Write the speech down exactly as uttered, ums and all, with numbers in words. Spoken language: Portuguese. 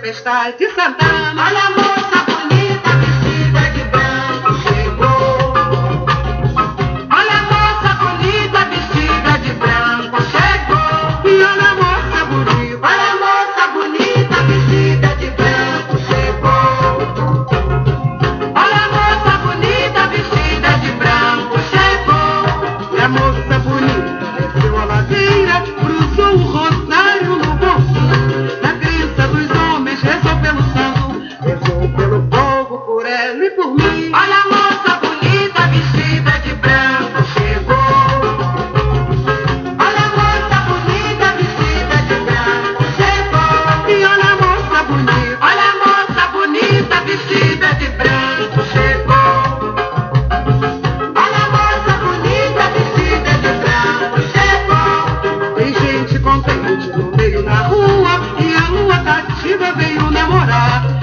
tempestade de Santana. Olha a moça bonita vestida de branco chegou. Olha a moça bonita vestida de branco chegou. E olha a moça bonita, olha a moça bonita vestida de branco chegou. Olha a moça bonita vestida de branco chegou. E a moça bonita desceu a ladeira, cruzou o rosário no bolso. Na crença dos homens rezou pelo santo, rezou pelo povo, por ela e por mim. Olha a moça bonita vestida de branco chegou. Olha a moça bonita vestida de branco chegou. E olha a moça bonita, olha a moça bonita vestida de branco chegou. Olha a moça bonita vestida de branco chegou. Tem gente contente no meio da rua e a lua cativa veio namorar.